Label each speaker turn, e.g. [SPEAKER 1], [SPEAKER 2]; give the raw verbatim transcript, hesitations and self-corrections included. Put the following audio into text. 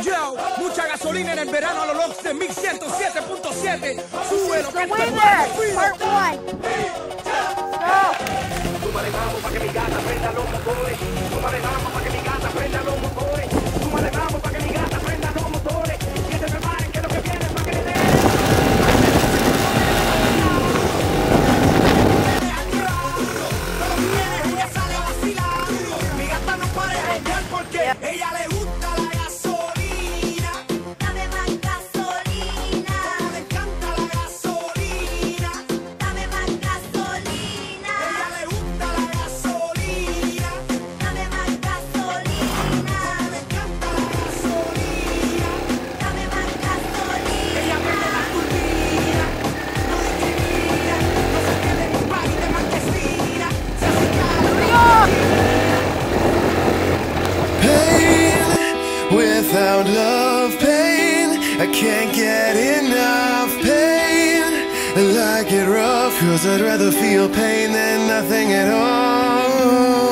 [SPEAKER 1] yo, mucha gasolina en el verano a los locos de mil ciento siete punto siete. Sube lo que
[SPEAKER 2] The
[SPEAKER 1] te
[SPEAKER 2] winner, part one. Go.
[SPEAKER 3] Súmale vamos pa' que mi gata prenda los motores. Súmale vamos pa' que mi gata prenda los motores. Súmale vamos pa' que mi gata prenda los motores. Que se preparen que lo que viene es pa' que le den. Ella sale a vacilar. Mi gata no para de janguear porque ella le gusta la gasolina.
[SPEAKER 4] Dame más gasolina,
[SPEAKER 3] Le encanta la gasolina.
[SPEAKER 4] dame más gasolina,
[SPEAKER 3] Ella le gusta la gasolina.
[SPEAKER 4] dame más gasolina,
[SPEAKER 3] Le encanta la gasolina.
[SPEAKER 4] dame más gasolina.
[SPEAKER 3] Ella prende la turbina, no discrimina, no se pierde en un party de marquesina. Se hace calor.
[SPEAKER 5] Pain, without love, pain. I can't get enough pain. I like it rough, cause I'd rather feel pain than nothing at all.